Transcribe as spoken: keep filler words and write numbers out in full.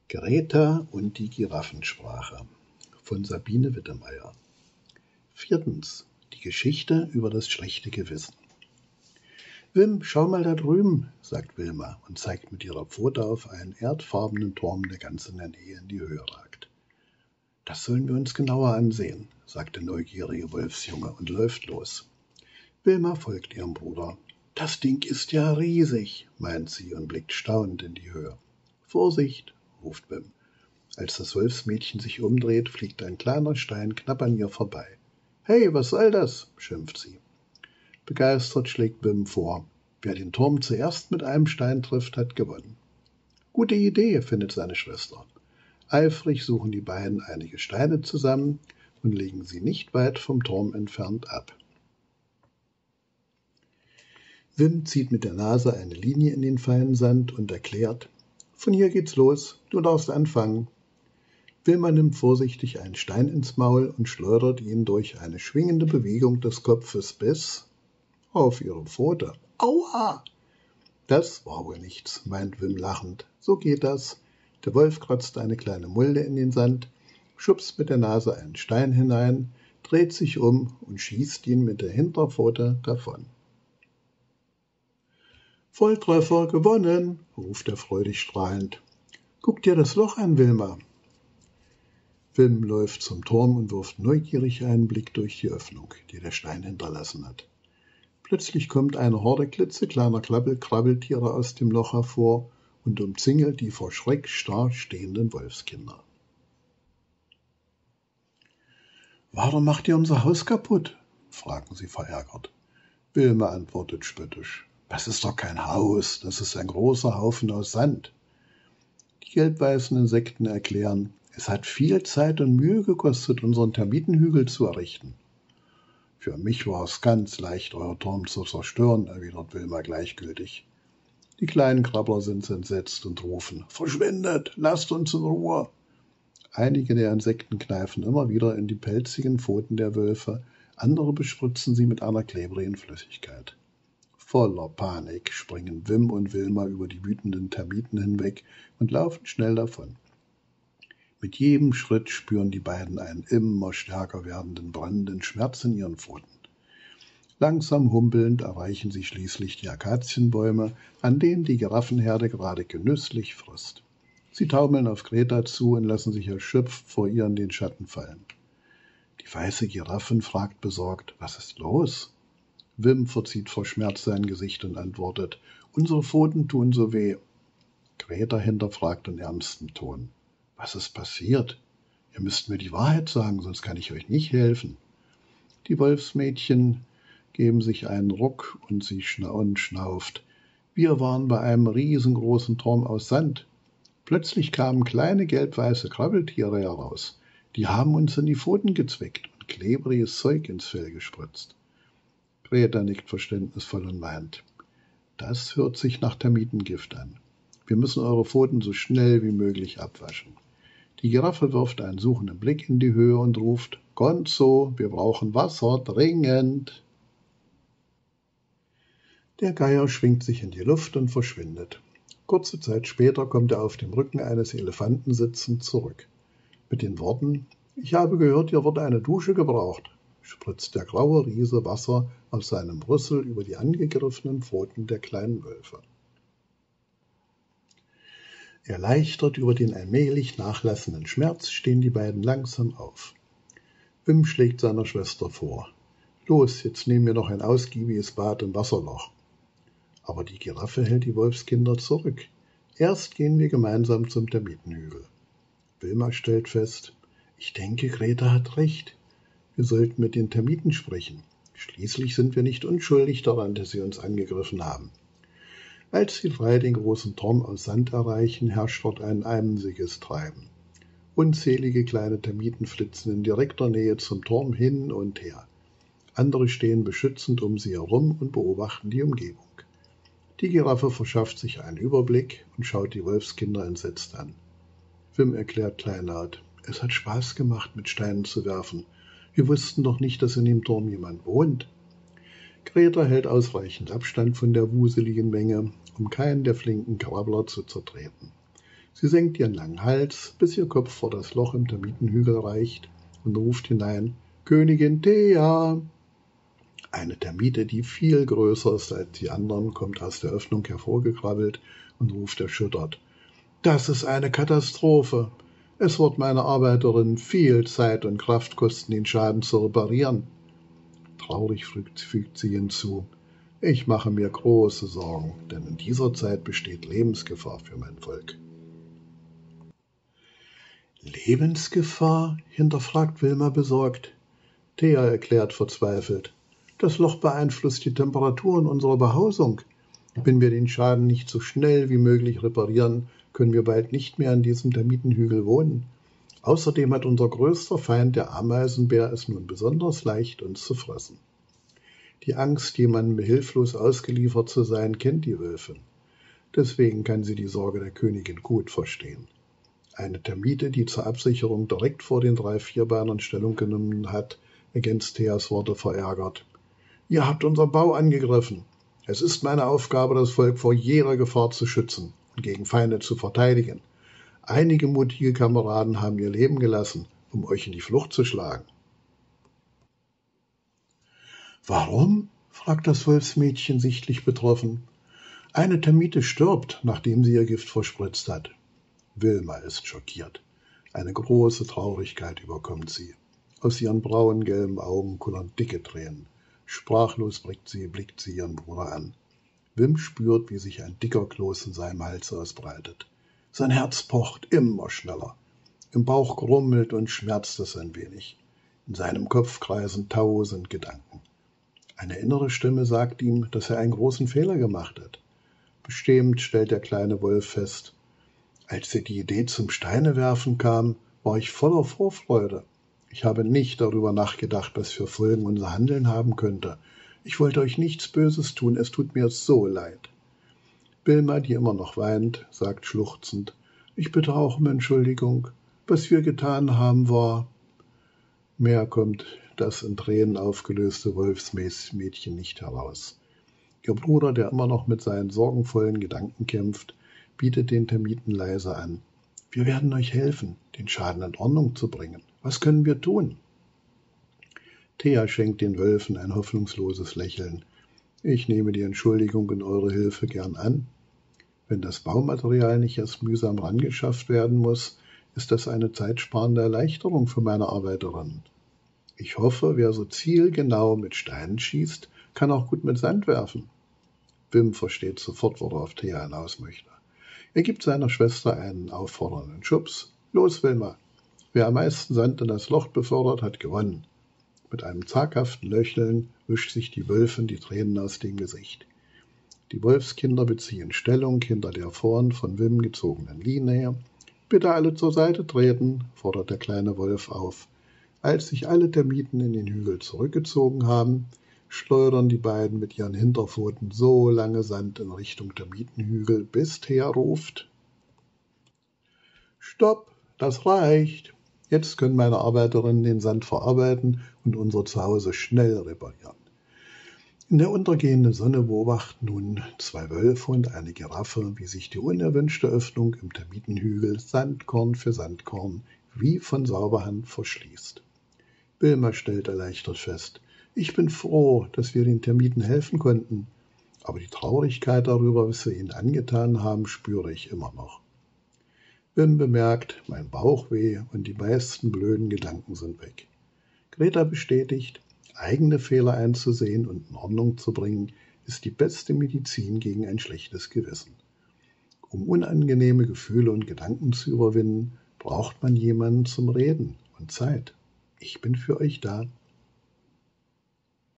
Greta und die Giraffensprache von Sabine Wittemeyer. Viertens. Die Geschichte über das schlechte Gewissen. Wim, schau mal da drüben, sagt Wilma und zeigt mit ihrer Pfote auf einen erdfarbenen Turm, der ganz in der Nähe in die Höhe ragt. Das sollen wir uns genauer ansehen, sagt der neugierige Wolfsjunge und läuft los. Wilma folgt ihrem Bruder. Das Ding ist ja riesig, meint sie und blickt staunend in die Höhe. Vorsicht, ruft Wim. Als das Wolfsmädchen sich umdreht, fliegt ein kleiner Stein knapp an ihr vorbei. Hey, was soll das? Schimpft sie. Begeistert schlägt Wim vor. Wer den Turm zuerst mit einem Stein trifft, hat gewonnen. Gute Idee, findet seine Schwester. Eifrig suchen die beiden einige Steine zusammen und legen sie nicht weit vom Turm entfernt ab. Wim zieht mit der Nase eine Linie in den feinen Sand und erklärt, von hier geht's los, du darfst anfangen. Wilma nimmt vorsichtig einen Stein ins Maul und schleudert ihn durch eine schwingende Bewegung des Kopfes bis auf ihre Pfote. Aua! Das war wohl nichts, meint Wim lachend. So geht das. Der Wolf kratzt eine kleine Mulde in den Sand, schubst mit der Nase einen Stein hinein, dreht sich um und schießt ihn mit der Hinterpfote davon. Volltreffer, gewonnen, ruft er freudig strahlend. Guck dir das Loch an, Wilma. Wim läuft zum Turm und wirft neugierig einen Blick durch die Öffnung, die der Stein hinterlassen hat. Plötzlich kommt eine Horde klitzekleiner Krabbeltiere aus dem Loch hervor und umzingelt die vor Schreck starr stehenden Wolfskinder. Warum macht ihr unser Haus kaputt? Fragen sie verärgert. Wilma antwortet spöttisch. Das ist doch kein Haus, das ist ein großer Haufen aus Sand. Die gelb-weißen Insekten erklären, es hat viel Zeit und Mühe gekostet, unseren Termitenhügel zu errichten. Für mich war es ganz leicht, euer Turm zu zerstören, erwidert Wilma gleichgültig. Die kleinen Krabbler sind entsetzt und rufen, verschwindet, lasst uns in Ruhe. Einige der Insekten kneifen immer wieder in die pelzigen Pfoten der Wölfe, andere bespritzen sie mit einer klebrigen Flüssigkeit. Voller Panik springen Wim und Wilma über die wütenden Termiten hinweg und laufen schnell davon. Mit jedem Schritt spüren die beiden einen immer stärker werdenden brennenden Schmerz in ihren Pfoten. Langsam humpelnd erreichen sie schließlich die Akazienbäume, an denen die Giraffenherde gerade genüsslich frisst. Sie taumeln auf Greta zu und lassen sich erschöpft vor ihr in den Schatten fallen. Die weiße Giraffin fragt besorgt, was ist los? Wim verzieht vor Schmerz sein Gesicht und antwortet, unsere Pfoten tun so weh. Greta hinterfragt in ernstem Ton, was ist passiert? Ihr müsst mir die Wahrheit sagen, sonst kann ich euch nicht helfen. Die Wolfsmädchen geben sich einen Ruck und sie schnauen schnauft. Wir waren bei einem riesengroßen Turm aus Sand. Plötzlich kamen kleine gelb-weiße Krabbeltiere heraus. Die haben uns in die Pfoten gezwickt und klebriges Zeug ins Fell gespritzt. Greta nickt verständnisvoll und meint, das hört sich nach Termitengift an. Wir müssen eure Pfoten so schnell wie möglich abwaschen. Die Giraffe wirft einen suchenden Blick in die Höhe und ruft, Gonzo, wir brauchen Wasser, dringend. Der Geier schwingt sich in die Luft und verschwindet. Kurze Zeit später kommt er auf dem Rücken eines Elefanten sitzend zurück. Mit den Worten, ich habe gehört, hier wird eine Dusche gebraucht, spritzt der graue Riese Wasser aus seinem Rüssel über die angegriffenen Pfoten der kleinen Wölfe. Erleichtert über den allmählich nachlassenden Schmerz stehen die beiden langsam auf. Wim schlägt seiner Schwester vor. Los, jetzt nehmen wir noch ein ausgiebiges Bad im Wasserloch. Aber die Giraffe hält die Wolfskinder zurück. Erst gehen wir gemeinsam zum Termitenhügel. Wilma stellt fest, ich denke, Greta hat recht. Wir sollten mit den Termiten sprechen. Schließlich sind wir nicht unschuldig daran, dass sie uns angegriffen haben. Als die drei den großen Turm aus Sand erreichen, herrscht dort ein emsiges Treiben. Unzählige kleine Termiten flitzen in direkter Nähe zum Turm hin und her. Andere stehen beschützend um sie herum und beobachten die Umgebung. Die Giraffe verschafft sich einen Überblick und schaut die Wolfskinder entsetzt an. Wim erklärt kleinlaut, es hat Spaß gemacht, mit Steinen zu werfen. Wir wussten doch nicht, dass in dem Turm jemand wohnt. Greta hält ausreichend Abstand von der wuseligen Menge, um keinen der flinken Krabbler zu zertreten. Sie senkt ihren langen Hals, bis ihr Kopf vor das Loch im Termitenhügel reicht und ruft hinein: »Königin Thea!« Eine Termite, die viel größer ist als die anderen, kommt aus der Öffnung hervorgekrabbelt und ruft erschüttert: »Das ist eine Katastrophe! Es wird meiner Arbeiterin viel Zeit und Kraft kosten, den Schaden zu reparieren.« Traurig fügt sie hinzu: »Ich mache mir große Sorgen, denn in dieser Zeit besteht Lebensgefahr für mein Volk.« »Lebensgefahr?« hinterfragt Wilma besorgt. Thea erklärt verzweifelt: »Das Loch beeinflusst die Temperatur in unserer Behausung. Wenn wir den Schaden nicht so schnell wie möglich reparieren, können wir bald nicht mehr an diesem Termitenhügel wohnen. Außerdem hat unser größter Feind, der Ameisenbär, es nun besonders leicht, uns zu fressen.« Die Angst, jemandem hilflos ausgeliefert zu sein, kennt die Wölfin. Deswegen kann sie die Sorge der Königin gut verstehen. Eine Termite, die zur Absicherung direkt vor den drei Vierbeinern Stellung genommen hat, ergänzt Theas Worte verärgert: »Ihr habt unseren Bau angegriffen. Es ist meine Aufgabe, das Volk vor jeder Gefahr zu schützen und gegen Feinde zu verteidigen. Einige mutige Kameraden haben ihr Leben gelassen, um euch in die Flucht zu schlagen.« »Warum?« fragt das Wolfsmädchen sichtlich betroffen. »Eine Termite stirbt, nachdem sie ihr Gift verspritzt hat.« Wilma ist schockiert. Eine große Traurigkeit überkommt sie. Aus ihren braunen, gelben Augen kullern dicke Tränen. Sprachlos blickt sie, blickt sie ihren Bruder an. Wim spürt, wie sich ein dicker Kloß in seinem Hals ausbreitet. Sein Herz pocht immer schneller. Im Bauch grummelt und schmerzt es ein wenig. In seinem Kopf kreisen tausend Gedanken. Eine innere Stimme sagt ihm, dass er einen großen Fehler gemacht hat. Bestimmt stellt der kleine Wolf fest: »Als dir die Idee zum Steinewerfen kam, war ich voller Vorfreude. Ich habe nicht darüber nachgedacht, was für Folgen unser Handeln haben könnte. Ich wollte euch nichts Böses tun, es tut mir so leid.« Wilma, die immer noch weint, sagt schluchzend: »Ich bitte auch um Entschuldigung. Was wir getan haben, war...« Mehr kommt das in Tränen aufgelöste Wolfsmädchen nicht heraus. Ihr Bruder, der immer noch mit seinen sorgenvollen Gedanken kämpft, bietet den Termiten leise an: »Wir werden euch helfen, den Schaden in Ordnung zu bringen. Was können wir tun?« Thea schenkt den Wölfen ein hoffnungsloses Lächeln. »Ich nehme die Entschuldigung und eure Hilfe gern an. Wenn das Baumaterial nicht erst mühsam rangeschafft werden muss, ist das eine zeitsparende Erleichterung für meine Arbeiterinnen. Ich hoffe, wer so zielgenau mit Steinen schießt, kann auch gut mit Sand werfen.« Wim versteht sofort, worauf Thea hinaus möchte. Er gibt seiner Schwester einen auffordernden Schubs. »Los, Wilma! Wer am meisten Sand in das Loch befördert, hat gewonnen.« Mit einem zaghaften Lächeln wischt sich die Wölfin die Tränen aus dem Gesicht. Die Wolfskinder beziehen Stellung hinter der vorn von Wim gezogenen Linie. »Bitte alle zur Seite treten«, fordert der kleine Wolf auf. Als sich alle Termiten in den Hügel zurückgezogen haben, schleudern die beiden mit ihren Hinterpfoten so lange Sand in Richtung Termitenhügel, bis Thea ruft: »Stopp, das reicht. Jetzt können meine Arbeiterinnen den Sand verarbeiten und unser Zuhause schnell reparieren.« In der untergehenden Sonne beobachten nun zwei Wölfe und eine Giraffe, wie sich die unerwünschte Öffnung im Termitenhügel Sandkorn für Sandkorn wie von Zauberhand verschließt. Wilma stellt erleichtert fest: »Ich bin froh, dass wir den Termiten helfen konnten, aber die Traurigkeit darüber, was wir ihnen angetan haben, spüre ich immer noch.« Wim bemerkt: »Mein Bauchweh und die meisten blöden Gedanken sind weg.« Greta bestätigt: »Eigene Fehler einzusehen und in Ordnung zu bringen, ist die beste Medizin gegen ein schlechtes Gewissen. Um unangenehme Gefühle und Gedanken zu überwinden, braucht man jemanden zum Reden und Zeit. Ich bin für euch da.«